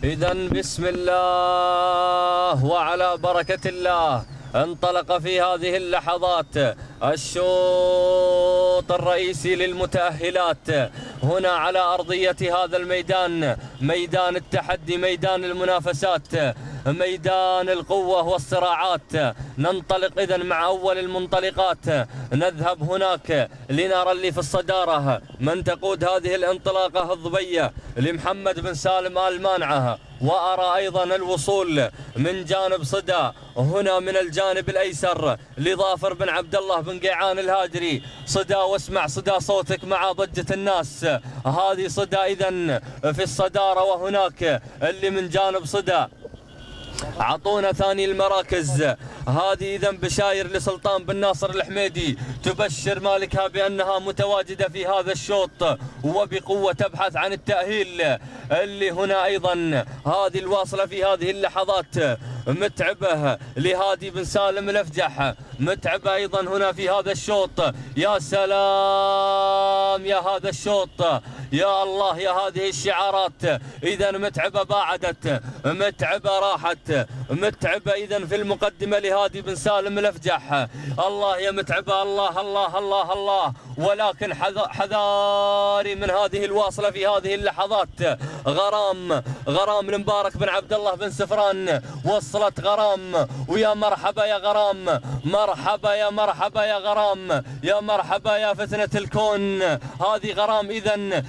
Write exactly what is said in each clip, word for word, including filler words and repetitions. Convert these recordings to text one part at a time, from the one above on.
إذا بسم الله وعلى بركة الله انطلق في هذه اللحظات الشوط الرئيسي للمتأهلات هنا على أرضية هذا الميدان، ميدان التحدي، ميدان المنافسات، ميدان القوة والصراعات. ننطلق إذن مع أول المنطلقات، نذهب هناك لنرى اللي في الصدارة من تقود هذه الانطلاقة الضبية لمحمد بن سالم آل مانعة، وأرى أيضا الوصول من جانب صدى هنا من الجانب الأيسر لظافر بن عبد الله بن قيعان الهاجري. صدى واسمع صدى صوتك مع ضجة الناس، هذه صدى إذن في الصدارة، وهناك اللي من جانب صدى عطونا ثاني المراكز. هذه إذن بشاير لسلطان بن ناصر الحميدي تبشر مالكها بأنها متواجدة في هذا الشوط وبقوة تبحث عن التأهيل. اللي هنا أيضا هذه الواصلة في هذه اللحظات متعبة لهادي بن سالم الأفجح، متعبة أيضا هنا في هذا الشوط. يا سلام يا هذا الشوط، يا الله يا هذه الشعارات. إذا متعبة باعدت، متعبة راحت، متعبة إذا في المقدمة لهادي بن سالم الأفجح. الله يا متعبة، الله الله الله الله. ولكن حذاري من هذه الواصلة في هذه اللحظات. غرام غرام المبارك بن عبد الله بن سفران، وصلت غرام، ويا مرحبا يا غرام، مرحبا يا مرحبا يا غرام، يا مرحبا يا فتنة الكون. هذه غرام إذن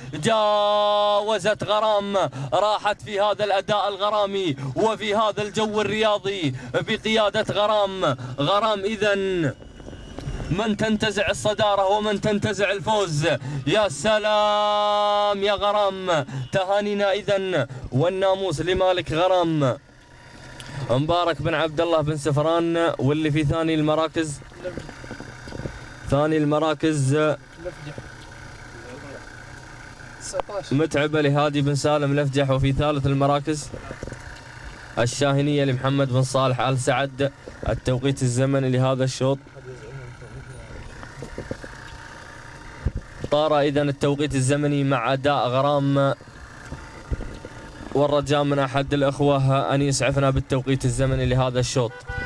جاوزت غرام، راحت في هذا الأداء الغرامي وفي هذا الجو الرياضي بقيادة غرام. غرام إذن من تنتزع الصدارة ومن تنتزع الفوز. يا سلام يا غرام، تهانينا إذن والناموس لمالك غرام مبارك بن عبد الله بن سفران. واللي في ثاني المراكز، ثاني المراكز متعبة لهادي بن سالم الأفجح، وفي ثالث المراكز الشاهنية لمحمد بن صالح آل سعد. التوقيت الزمني لهذا الشوط طار إذن التوقيت الزمني مع أداء غرام، والرجاء من أحد الأخوة أن يسعفنا بالتوقيت الزمني لهذا الشوط.